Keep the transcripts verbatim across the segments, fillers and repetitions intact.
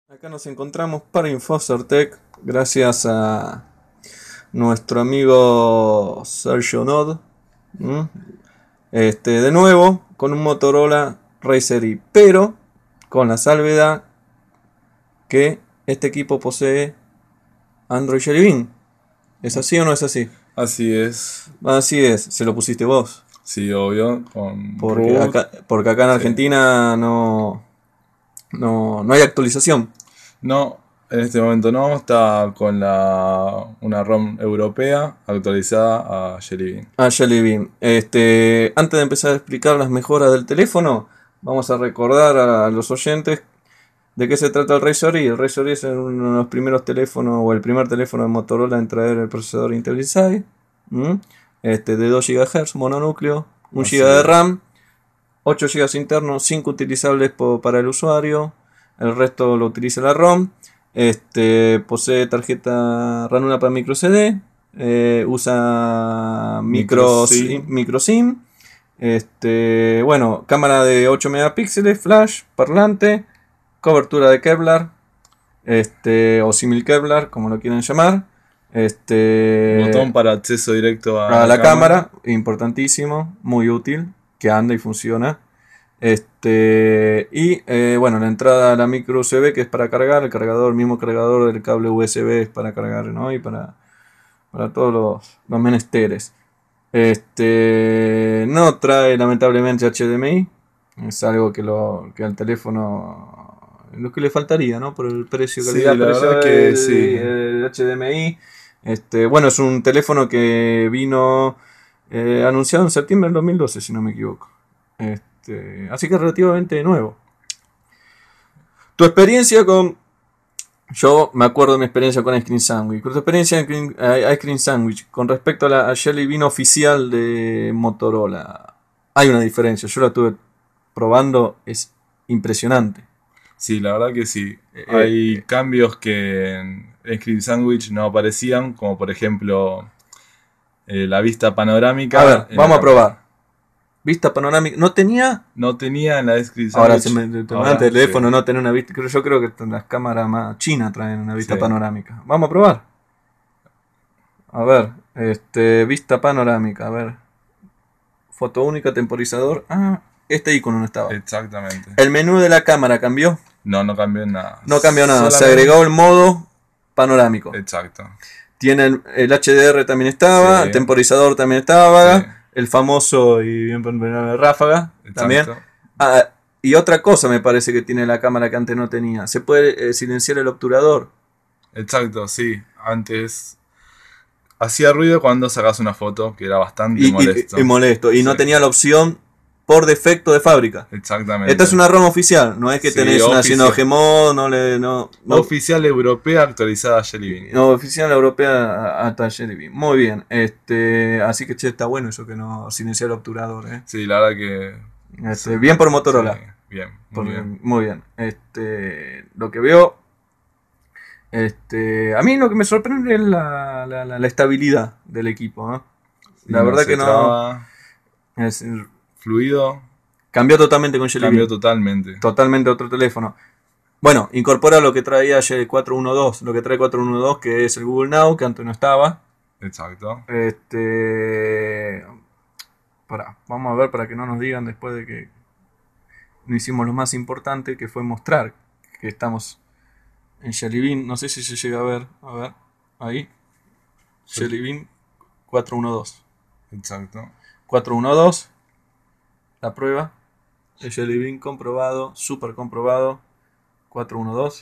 Acá nos encontramos para Infocertec gracias a nuestro amigo Sergio Nod. ¿Mm? Este, de nuevo con un Motorola Razr E, pero con la salvedad que este equipo posee Android Jelly Bean. ¿Es así o no es así? Así es. Así es, se lo pusiste vos. Sí, obvio. Con Porque root. acá, porque acá en Sí. Argentina no, no, no hay actualización. No, en este momento no. Está con la una ROM europea actualizada a Jelly Bean. Ah, Jelly Bean. Este, antes de empezar a explicar las mejoras del teléfono, vamos a recordar a los oyentes de qué se trata el Razr E. El Razr E es uno de los primeros teléfonos, o el primer teléfono de Motorola en traer el procesador Intel Inside. ¿Mm? Este, de dos gigahercios, mononúcleo, un Así giga de es. RAM, ocho gigas internos, cinco utilizables po- para el usuario, el resto lo utiliza la ROM. Este, posee tarjeta ranura para micro C D, eh, usa micro, Micro SIM. micro SIM. Este, bueno, cámara de ocho megapíxeles, flash, parlante, cobertura de Kevlar, este, o símil Kevlar, como lo quieran llamar. Este, Botón para acceso directo a a la, la cámara. cámara, importantísimo, muy útil, que anda y funciona. Este, y eh, bueno, la entrada a la micro U S B, que es para cargar, el cargador, el mismo cargador del cable U S B es para cargar, ¿no? Y para, para todos los, los menesteres. Este, no trae lamentablemente H D M I, es algo que, lo, que al teléfono lo que le faltaría, ¿no? Por el precio, Sí, calidad, la precio verdad que del sí. el H D M I. Este, bueno, es un teléfono que vino eh, anunciado en septiembre del dos mil doce, si no me equivoco. Este, así que relativamente nuevo. Tu experiencia con... Yo me acuerdo de mi experiencia con Ice Cream Sandwich. Tu experiencia en Ice Cream Sandwich con respecto a la a Jelly Bean oficial de Motorola. Hay una diferencia. Yo la estuve probando. Es impresionante. Sí, la verdad que sí. Eh, Hay eh, cambios que en Screen Sandwich no aparecían, como por ejemplo eh, la vista a panorámica ver, en la vamos a cámara. probar. Vista panorámica. No tenía... No tenía en la Screen Ahora se Sandwich. me te Ahora el sí. teléfono no tener una vista. Yo creo que las cámaras más chinas traen una vista Sí. panorámica. Vamos a probar. A ver, este, vista panorámica, a ver. Foto única, temporizador. Ah, este icono no estaba. Exactamente. El menú de la cámara cambió. No, no cambió en nada. No cambió nada. Se Solamente- agregó el modo panorámico. Exacto. Tiene el, el H D R también estaba. Sí. El temporizador también estaba. Sí. El famoso y bien ponerle ráfaga también. Exacto. Ah, y otra cosa me parece que tiene la cámara que antes no tenía. Se puede eh, silenciar el obturador. Exacto, sí. Antes hacía ruido cuando sacas una foto, que era bastante Y, y- molesto. y molesto. Y no Sí. tenía la opción por defecto de fábrica. Exactamente. Esta es una ROM oficial, no es que Sí, tenés una oficial. Synology Mod, no le. No, no, Oficial europea actualizada a Jelly Bean. no, oficial europea hasta Jelly Bean. Muy bien, este, así que che, está bueno eso que no silencia el obturador, eh. Sí, la verdad que. Este, bien por Motorola. Sí, bien, muy Por- bien. muy bien. Este, lo que veo. Este, a mí lo que me sorprende es la, la, la- la estabilidad del equipo, ¿no? Sí, La verdad se que no. traba, es- Fluido, cambió totalmente con Jelly cambió Bean. totalmente. Totalmente otro teléfono. Bueno, incorpora lo que traía el cuatrocientos doce, lo que trae cuatrocientos doce, que es el Google Now, que antes no estaba. Exacto. Este. Pará, vamos a ver para que no nos digan después de que no hicimos lo más importante, que fue mostrar que estamos en Jelly Bean. No sé si se llega a ver. A ver, ahí. Sí. Jelly Bean cuatrocientos doce. Exacto. cuatrocientos doce. La prueba. El Jelly Bean comprobado, super comprobado. cuatrocientos doce.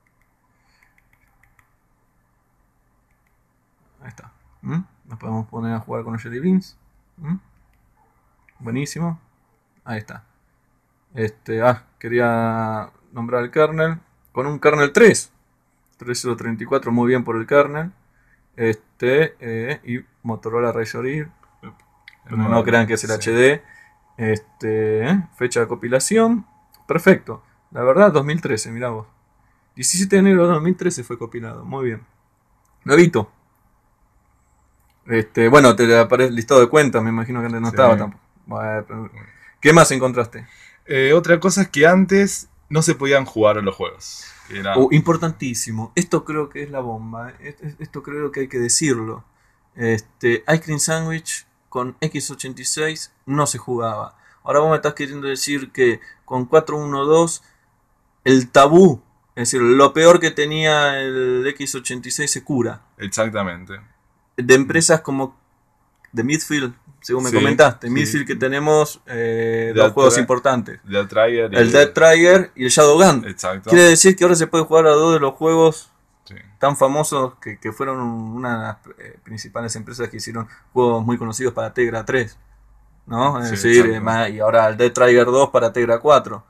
Ahí está. ¿Mm? Nos podemos poner a jugar con los Jelly Beans. ¿Mm? Buenísimo. Ahí está. Este, ah, quería nombrar el kernel. Con un kernel tres. tres punto cero punto treinta y cuatro, muy bien por el kernel. Este, eh, y Motorola Razr E. Pero no crean que es el Sí. H D. Este, eh, fecha de compilación. Perfecto. La verdad, dos mil trece, mirá vos. diecisiete de enero de dos mil trece fue compilado. Muy bien. Nuevito. Este, bueno, te aparece el listado de cuentas, me imagino que antes no Sí. estaba tampoco. Bueno, pero- ¿qué más encontraste? Eh, otra cosa es que antes no se podían jugar los juegos. Era... Oh, importantísimo. Esto creo que es la bomba. Esto creo que hay que decirlo. Este, Ice Cream Sandwich con equis ochenta y seis no se jugaba. Ahora vos me estás queriendo decir que con cuatrocientos doce el tabú, es decir, lo peor que tenía el equis ochenta y seis se cura. Exactamente. De empresas como The Midfield, según me sí, comentaste, sí. Midfield que tenemos eh, dos juegos tra- importantes. Dead Trigger el Dead Trigger y el Shadowgun. Exacto. Quiere decir que ahora se puede jugar a dos de los juegos sí. tan famosos que, que fueron una de las eh, principales empresas que hicieron juegos muy conocidos para Tegra tres. ¿No? Es sí, decir, más, y ahora el Dead Trigger dos para Tegra cuatro.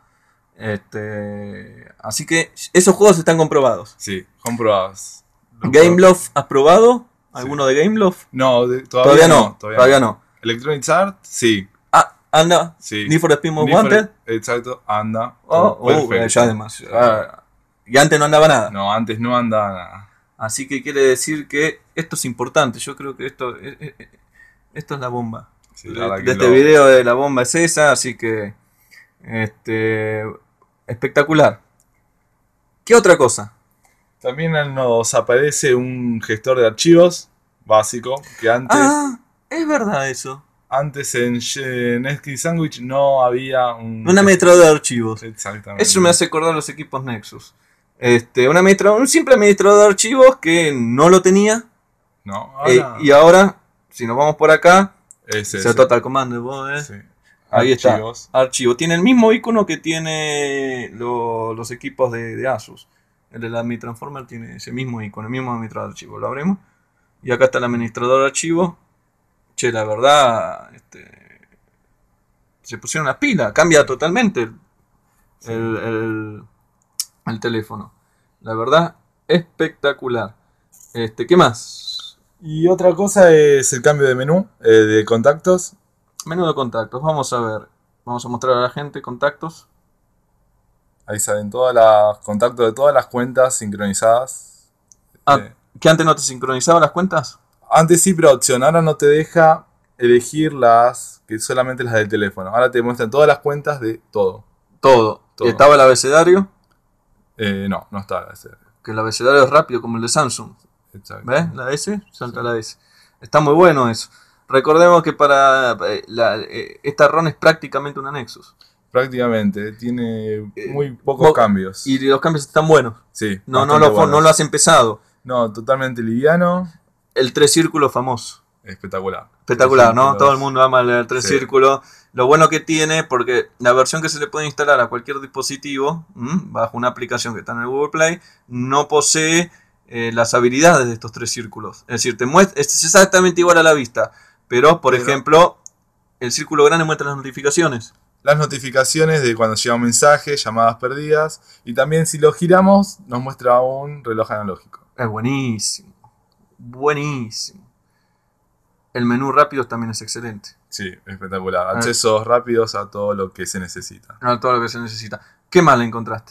Este, así que esos juegos están comprobados. Sí, comprobados. ¿Gameloft has probado? ¿Alguno sí. de Gameloft? No, de, todavía, todavía, no, no, todavía, todavía no. no. Electronic Arts, sí. Ah, anda. Sí. Need for Speed Most Need for, Wanted. Exacto, anda. Oh, oh ya además. Ah, y antes no andaba nada. No, antes no andaba nada. Así que quiere decir que esto es importante. Yo creo que esto, esto es la bomba. Sí, de, la de este lo... video de la bomba es esa, así que este espectacular. ¿Qué otra cosa? También nos aparece un gestor de archivos básico que antes. Ah, es verdad eso. Antes en, en Ice Cream Sandwich no había un. Un administrador de archivos. Exactamente. Eso me hace acordar los equipos Nexus. Este, un, administrador, un simple administrador de archivos que no lo tenía. No. Ahora... Eh, y ahora, si nos vamos por acá. Es Se Total Command, ¿vos, eh? Sí. Ahí Archivos. está. Archivo. Tiene el mismo icono que tiene lo, los equipos de, de Asus. El de la Mi Transformer tiene ese mismo icono, el mismo administrador de archivo. Lo abrimos. Y acá está el administrador de archivo. Che, la verdad, este, se pusieron las pilas. Cambia totalmente el, sí. el, el, el teléfono. La verdad, espectacular. Este, ¿qué más? Y otra cosa es el cambio de menú, eh, de contactos. Menú de contactos, vamos a ver. Vamos a mostrar a la gente contactos. Ahí salen todos los contactos de todas las cuentas sincronizadas. Ah, eh. ¿Que antes no te sincronizaban las cuentas? Antes sí, pero opción. Ahora no te deja elegir las que solamente las del teléfono. Ahora te muestran todas las cuentas de todo. Todo. todo. ¿Y estaba el abecedario? Eh, no, no está el abecedario. Que el abecedario es rápido como el de Samsung. Exacto. ¿Ves? La S, salta sí. la S. Está muy bueno eso. Recordemos que para la, esta ROM es prácticamente una Nexus. Prácticamente, tiene muy pocos eh, cambios. Y los cambios están buenos. Sí. No, no, lo, no lo has empezado. No, totalmente liviano. El tres círculos famoso. Espectacular. Espectacular, ¿no? Todo el mundo ama el tres sí. círculos. Lo bueno que tiene, porque la versión que se le puede instalar a cualquier dispositivo, ¿m? bajo una aplicación que está en el Google Play, no posee eh, las habilidades de estos tres círculos. Es decir, te muestra, es exactamente igual a la vista. Pero, por pero, ejemplo, el círculo grande muestra las notificaciones. Las notificaciones de cuando llega un mensaje, llamadas perdidas. Y también si lo giramos, nos muestra un reloj analógico. Es buenísimo. Buenísimo. El menú rápido también es excelente. Sí, espectacular. Accesos ah. rápidos a todo lo que se necesita. A todo lo que se necesita. ¿Qué más le encontraste?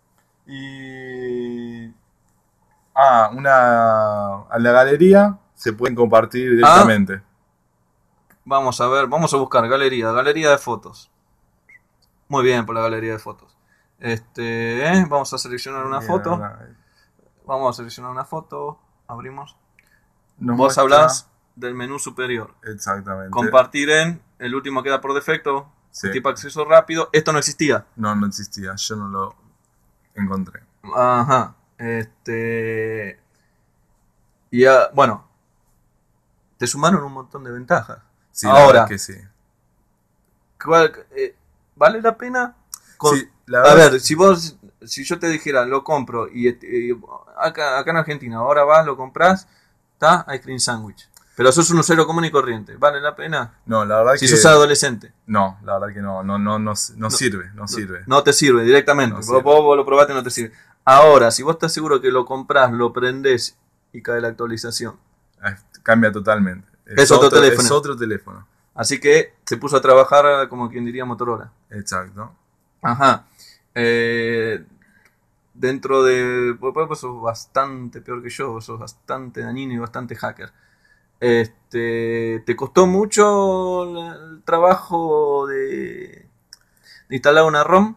Y... Ah, una... A la galería se pueden compartir directamente. Ah. Vamos a ver, vamos a buscar galería, galería de fotos. Muy bien por la galería de fotos. Este, ¿eh? Vamos a seleccionar una bien, foto. Bien. Vamos a seleccionar una foto. Abrimos. Nos Vos muestra... hablás del menú superior. Exactamente. Compartir en, el último queda por defecto. Sí. Tipo acceso rápido. Esto no existía. No, no existía. Yo no lo encontré. Ajá. Este. Y uh, bueno. Te sumaron un montón de ventajas. Sí, ahora que sí. ¿Cuál, eh, ¿Vale la pena? Con, sí, la a ver, si vos, si yo te dijera, lo compro y, y acá, acá en Argentina, ahora vas, lo compras, está Ice Cream Sandwich. Pero sos un usuario común y corriente, ¿vale la pena? No, la verdad si que... Si sos adolescente. No, la verdad que no, no, no, no, no, no sirve, no, no sirve. No te sirve directamente, no vos, sirve. Vos, vos lo probaste y no te sirve. Ahora, si vos estás seguro que lo comprás, lo prendés y cae la actualización. Cambia totalmente. Es, es, otro, otro teléfono. es otro teléfono. Así que se puso a trabajar como quien diría Motorola. Exacto. Ajá. Eh, dentro de... Pues sos bastante peor que yo, sos bastante dañino y bastante hacker. Este, ¿Te costó mucho el trabajo de, de instalar una ROM?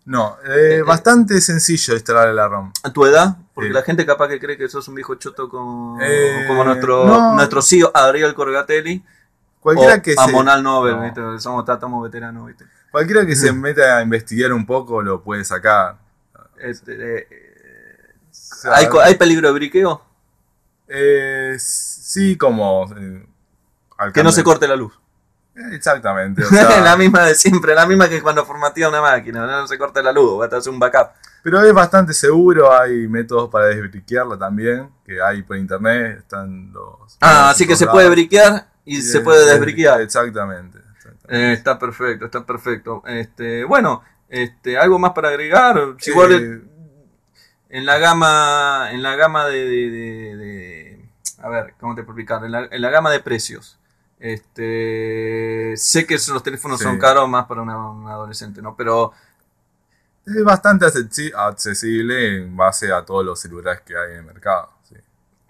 No, eh, Eh, bastante sencillo instalar la ROM. ¿A tu edad? Porque Sí. la gente capaz que cree que sos un viejo choto como, Eh, como nuestro, no. nuestro C E O Ariel Corgatelli Cualquiera o que a se. Monal Nobel, No. ¿viste? Somos, estamos veteranos, ¿viste? Cualquiera que se meta a investigar un poco lo puede sacar. Este, eh, O sea, ¿hay, co- ¿Hay peligro de briqueo? eh, sí, como. eh, al Que no se cambio- corte la luz. Eh, Exactamente, o sea. La misma de siempre, la misma que cuando formatea una máquina, no se corte la luz, va a hacer un backup. Pero es bastante seguro, hay métodos para desbriquearla también, que hay por internet, están los... Ah, los así que otros se puede lados. briquear y se es- puede es- desbriquear. Exactamente. exactamente. Eh, está perfecto, está perfecto. Este, bueno, este, algo más para agregar. Si Eh, igual el- en la gama, en la gama de, de- de- de- a ver, ¿cómo te puedo explicar? En la, en la gama de precios. Este, sé que los teléfonos Sí. son caros más para una, una adolescente, ¿no? Pero Es bastante accesi- accesible en base a todos los celulares que hay en el mercado. Sí.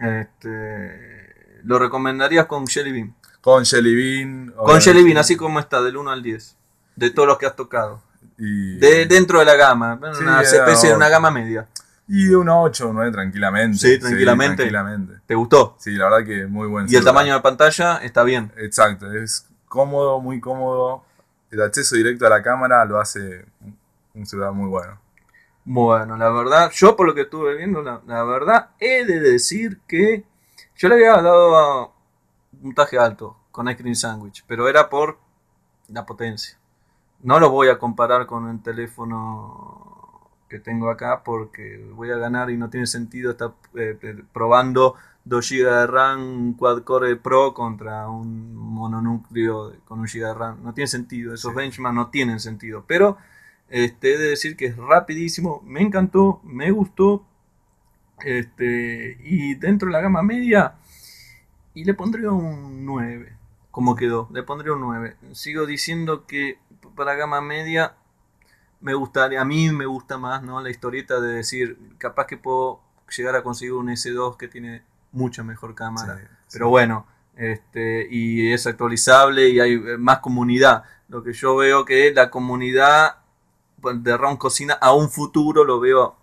este, lo recomendarías con Jelly Bean. Con Jelly Bean. Con obviamente, Jelly Bean, así como está, del uno al diez. De todos los que has tocado. Y, De, dentro de la gama, Sí, una era especie de una ocho. gama media. y de un ocho, un nueve tranquilamente. Sí, tranquilamente. tranquilamente. ¿Te gustó? Sí, la verdad que muy buen Y el celular. tamaño de pantalla está bien. Exacto, es cómodo, muy cómodo. El acceso directo a la cámara lo hace un- un celular muy bueno. Bueno, la verdad, yo por lo que estuve viendo, la, la verdad, he de decir que yo le había dado a un puntaje alto con Ice Cream Sandwich, pero era por la potencia. No lo voy a comparar con el teléfono que tengo acá porque voy a ganar y no tiene sentido estar eh, eh, probando dos gigas de RAM, un quad core Pro contra un mononúcleo de- con un giga de RAM. No tiene sentido, esos Sí. benchmarks no tienen sentido. Pero este, he de decir que es rapidísimo, me encantó, me gustó. Este, y dentro de la gama media, y le pondría un nueve. Como quedó, le pondría un nueve. Sigo diciendo que para gama media me gustaría, a mí me gusta más, ¿no? La historieta de decir, capaz que puedo llegar a conseguir un S dos que tiene mucha mejor cámara. Sí, Pero sí. bueno, este, y es actualizable y hay eh, más comunidad. Lo que yo veo que la comunidad de Ron Cocina a un futuro lo veo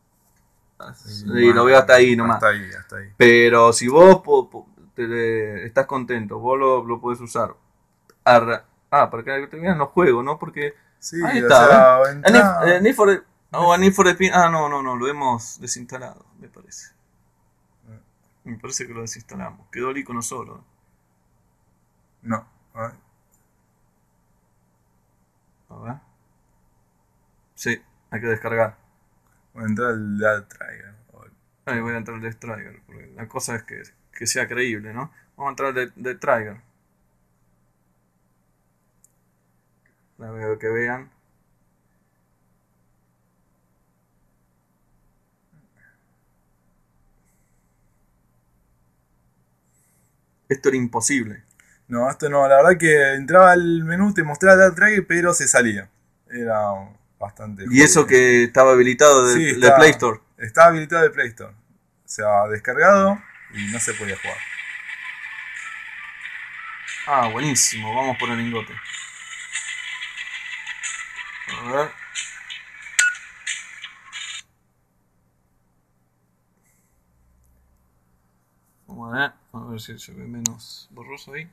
y lo veo hasta ahí nomás. Hasta ahí, hasta ahí. Pero si vos po, po, te, le- estás contento, vos lo, lo podés usar. Arra- ah, para que te vean los juegos, ¿no? Porque Sí, ahí o está, sea, ¿ven? entrá- A Need, eh, Need for, oh, a Need for Speed. Ah, no, no, no, lo hemos desinstalado, me parece. Me parece que lo desinstalamos. Quedó el icono solo. No, a ver. A ver. Sí, hay que descargar. Voy a entrar al Data Trigger. Ahí voy a entrar al Striker, porque la cosa es que, que sea creíble, ¿no? Vamos a entrar de, de Trigger. A ver, que vean. Esto era imposible. No, esto no, la verdad que entraba al menú, te mostraba el Data Trigger, pero se salía. Era bastante. Y eso que estaba habilitado de, Sí, de está- Play Store. Estaba habilitado el Play Store. O sea, descargado y no se podía jugar. Ah, buenísimo. Vamos por el lingote. A ver. Vamos a ver. A ver si se ve menos borroso ahí.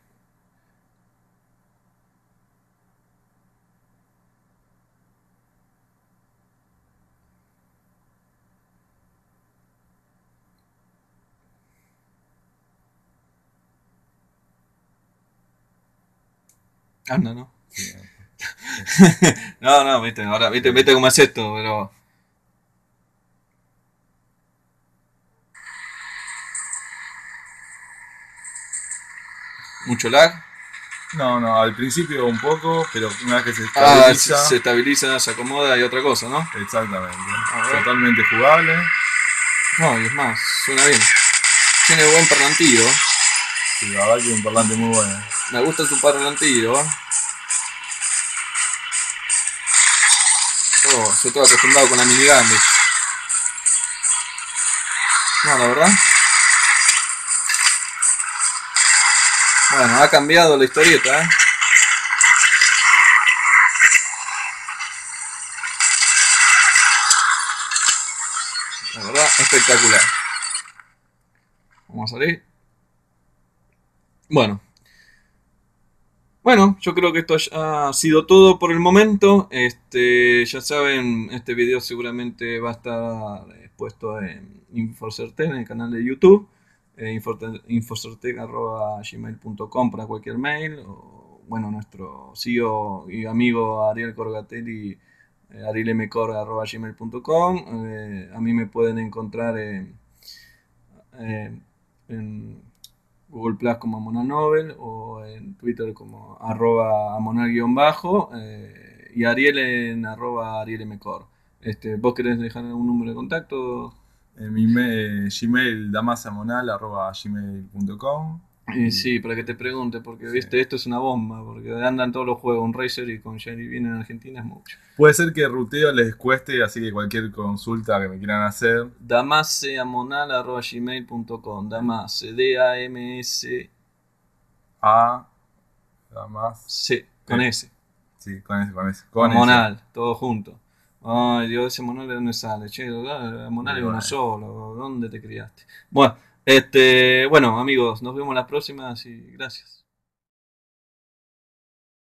Anda, ¿no? Sí, No, no, viste, ahora, viste, viste cómo es esto, pero. Mucho lag. No, no, al principio un poco, pero una vez que se Ah, estabiliza. se, se estabiliza, se acomoda y otra cosa, ¿no? Exactamente. A ver. Totalmente jugable. No, y es más, suena bien. Tiene buen parlantillo. Sí, la verdad que un parlante muy bueno. Me gusta su parlantillo. Oh, yo estoy acostumbrado con la minigun. ¿Ves? No, la verdad. Bueno, ha cambiado la historieta, ¿eh? La verdad, espectacular. Vamos a salir. Bueno. Bueno, yo creo que esto ha sido todo por el momento. Este, ya saben, este video seguramente va a estar expuesto en Infocertec, en el canal de YouTube. Eh, infocertec arroba gmail punto com para cualquier mail. O, bueno, nuestro C E O y amigo Ariel Corgatelli, eh, arielmcor arroba gmail punto com. Eh, a mí me pueden encontrar en, eh, en Google Plus como Amonal Nobel o en Twitter como arroba amonal-bajo eh, y Ariel en arroba arielmcor. Este, ¿Vos querés dejar algún número de contacto? En mi me- Gmail, damasamonal arroba gmail punto com. Eh, sí, para que te pregunte, porque Sí. viste, esto es una bomba, porque andan todos los juegos, un Razer y con Jelly Bean en Argentina es mucho. Puede ser que ruteo les cueste, así que cualquier consulta que me quieran hacer. damaseamonal arroba gmail punto com. Damase, D A M S A, damas. C, con Eh, S. Sí, con ese, con ese. Con Amonal, todo junto. Ay, Dios, ese Amonal de dónde sale. Che, Amonal Y es uno bueno. solo. ¿Dónde te criaste? Bueno, este, bueno, amigos, nos vemos las próximas y gracias.